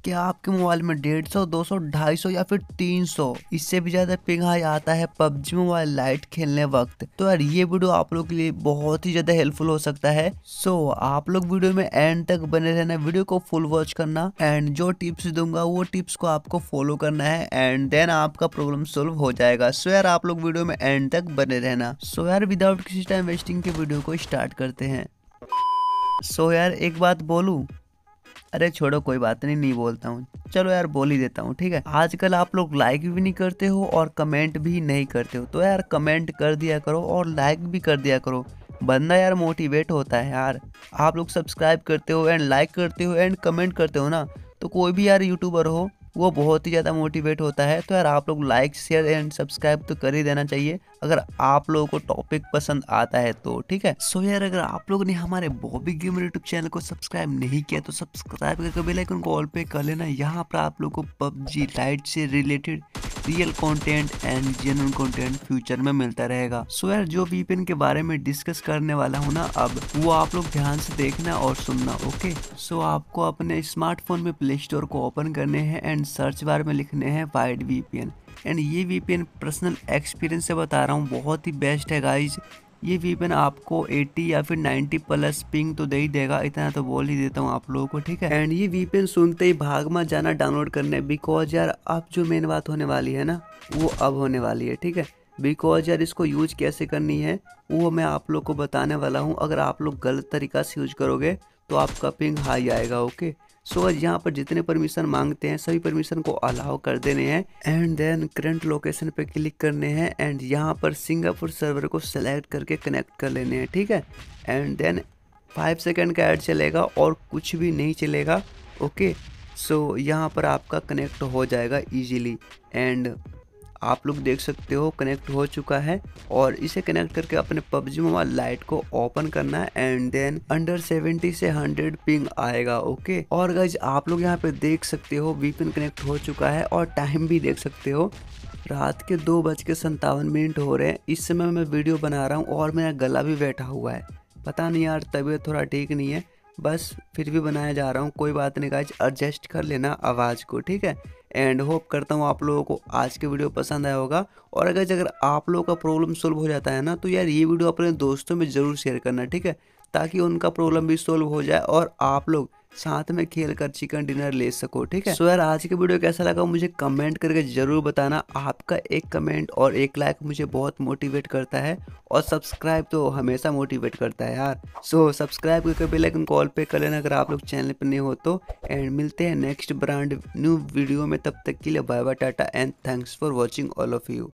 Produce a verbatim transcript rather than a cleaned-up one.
क्या आपके मोबाइल में डेढ़ सौ दो सौ ढाई सौ या फिर तीन सौ इससे भी ज्यादा पिंग हाई आता है पबजी मोबाइल लाइट खेलने वक्त? तो यार ये वीडियो आप लोग के लिए बहुत ही ज्यादा हेल्पफुल हो सकता है। सो आप लोग वीडियो में एंड तक बने रहना, वीडियो को फुल वॉच करना एंड जो टिप्स दूंगा वो टिप्स को आपको फॉलो करना है एंड देन आपका प्रॉब्लम सोल्व हो जाएगा। सो यार आप लोग वीडियो में एंड तक बने रहना। सो यार विदाउट किसी टाइम वेस्टिंग के वीडियो को स्टार्ट करते हैं। सो यार एक बात बोलूं? अरे छोड़ो कोई बात नहीं, नहीं बोलता हूँ। चलो यार बोल ही देता हूँ, ठीक है। आजकल आप लोग लाइक भी नहीं करते हो और कमेंट भी नहीं करते हो, तो यार कमेंट कर दिया करो और लाइक भी कर दिया करो। बंदा यार मोटिवेट होता है यार। आप लोग सब्सक्राइब करते हो एंड लाइक करते हो एंड कमेंट करते हो ना, तो कोई भी यार यूट्यूबर हो वो बहुत ही ज़्यादा मोटिवेट होता है। तो यार आप लोग लाइक शेयर एंड सब्सक्राइब तो कर ही देना चाहिए अगर आप लोगों को टॉपिक पसंद आता है तो, ठीक है। सो यार अगर आप लोगों ने हमारे बॉबी गेमर यूट्यूब चैनल को सब्सक्राइब नहीं किया तो सब्सक्राइब करके बेल आइकन को ऑल पे कर लेना। यहाँ पर आप लोगों को पबजी लाइट से related real content and genuine content future में मिलता रहेगा। सो यार जो वीपीएन के बारे में डिस्कस करने वाला हूँ ना अब, वो आप लोग ध्यान से देखना और सुनना, ओके। सो आपको अपने स्मार्टफोन में प्ले स्टोर को ओपन करने हैं एंड सर्च बार में लिखने हैं वाइड वीपीएन। एंड ये वीपीएन पर्सनल एक्सपीरियंस से बता रहा हूँ, बहुत ही बेस्ट है गाइज। ये वीपीएन आपको अस्सी या फिर नब्बे प्लस पिंग तो दे ही देगा, इतना तो बोल ही देता हूँ आप लोगों को, ठीक है। एंड ये वीपीएन सुनते ही भाग मत जाना डाउनलोड करने, बिकॉज यार अब जो मेन बात होने वाली है ना वो अब होने वाली है, ठीक है। बिकॉज यार इसको यूज कैसे करनी है वो मैं आप लोग को बताने वाला हूँ। अगर आप लोग गलत तरीका से यूज करोगे तो आपका पिंग हाई आएगा, ओके। सो so, यहाँ पर जितने परमिशन मांगते हैं सभी परमिशन को अलाउ कर देने हैं एंड देन करंट लोकेशन पे क्लिक करने हैं एंड यहाँ पर सिंगापुर सर्वर को सेलेक्ट करके कनेक्ट कर लेने हैं, ठीक है। एंड देन फाइव सेकेंड का ऐड चलेगा और कुछ भी नहीं चलेगा, ओके। सो so, यहाँ पर आपका कनेक्ट हो जाएगा इजीली एंड आप लोग देख सकते हो कनेक्ट हो चुका है। और इसे कनेक्ट करके अपने पबजी मोबाइल लाइट को ओपन करना है एंड देन अंडर सेवेंटी से हंड्रेड पिंग आएगा, ओके। और गाइज आप लोग यहाँ पे देख सकते हो वीपीएन कनेक्ट हो चुका है और टाइम भी देख सकते हो, रात के दो बज के संतावन मिनट हो रहे हैं। इस समय मैं वीडियो बना रहा हूँ और मेरा गला भी बैठा हुआ है, पता नहीं यार तबीयत थोड़ा ठीक नहीं है, बस फिर भी बनाया जा रहा हूँ, कोई बात नहीं गाइज, एडजस्ट कर लेना आवाज़ को, ठीक है। एंड होप करता हूँ आप लोगों को आज के वीडियो पसंद आया होगा। और अगर अगर आप लोगों का प्रॉब्लम सोल्व हो जाता है ना तो यार ये वीडियो अपने दोस्तों में ज़रूर शेयर करना, ठीक है, ताकि उनका प्रॉब्लम भी सोल्व हो जाए और आप लोग साथ में खेल कर चिकन डिनर ले सको, ठीक है। सो यार आज के वीडियो कैसा लगा मुझे कमेंट करके जरूर बताना। आपका एक कमेंट और एक लाइक मुझे बहुत मोटिवेट करता है और सब्सक्राइब तो हमेशा मोटिवेट करता है यार। सो सब्सक्राइब करके बेल आइकन कॉल पे कर लेना अगर आप लोग चैनल पर नहीं हो तो। एंड मिलते हैं नेक्स्ट ब्रांड न्यू वीडियो में, तब तक के लिए bye bye tata and thanks for watching all of you.